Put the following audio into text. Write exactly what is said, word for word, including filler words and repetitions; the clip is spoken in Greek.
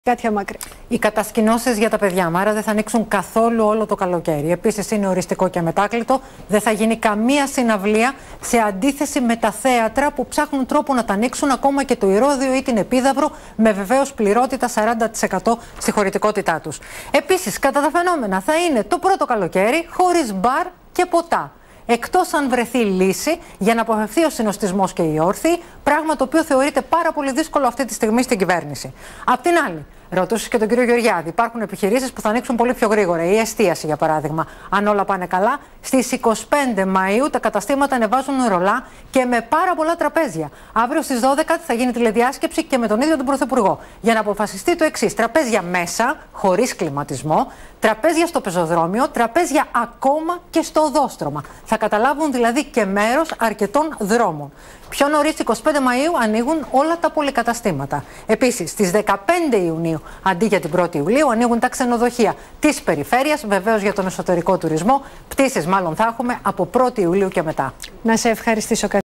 Κάτια Μακρύ. Οι κατασκηνώσεις για τα παιδιά μου, άρα δεν θα ανοίξουν καθόλου όλο το καλοκαίρι. Επίσης είναι οριστικό και αμετάκλητο. Δεν θα γίνει καμία συναυλία, σε αντίθεση με τα θέατρα που ψάχνουν τρόπο να τα ανοίξουν, ακόμα και το Ηρώδειο ή την Επίδαυρο, με βεβαίως πληρότητα σαράντα τοις εκατό στη χωρητικότητά τους. Επίσης, κατά τα φαινόμενα, θα είναι το πρώτο καλοκαίρι χωρίς μπαρ και ποτά. Εκτός αν βρεθεί λύση για να αποφευθεί ο συνοστισμός και η όρθιοι, πράγμα το οποίο θεωρείται πάρα πολύ δύσκολο αυτή τη στιγμή στην κυβέρνηση. Απ' την άλλη, ρωτούσε και τον κύριο Γεωργιάδη, υπάρχουν επιχειρήσεις που θα ανοίξουν πολύ πιο γρήγορα. Η εστίαση, για παράδειγμα, αν όλα πάνε καλά, στις είκοσι πέντε Μαΐου τα καταστήματα ανεβάζουν ρολά και με πάρα πολλά τραπέζια. Αύριο στις δώδεκα θα γίνει τηλεδιάσκεψη και με τον ίδιο τον Πρωθυπουργό για να αποφασιστεί το εξής: τραπέζια μέσα, χωρίς κλιματισμό, τραπέζια στο πεζοδρόμιο, τραπέζια ακόμα και στο οδόστρωμα. Θα καταλάβουν δηλαδή και μέρος αρκετών δρόμων. Πιο νωρίς, είκοσι πέντε Μαΐου, ανοίγουν όλα τα πολυκαταστήματα. Επίσης, στις δεκαπέντε Ιουνίου, αντί για την πρώτη Ιουλίου, ανοίγουν τα ξενοδοχεία της περιφέρειας, βεβαίως για τον εσωτερικό τουρισμό. Πτήσεις μάλλον θα έχουμε από πρώτη Ιουλίου και μετά. Να σε ευχαριστήσω.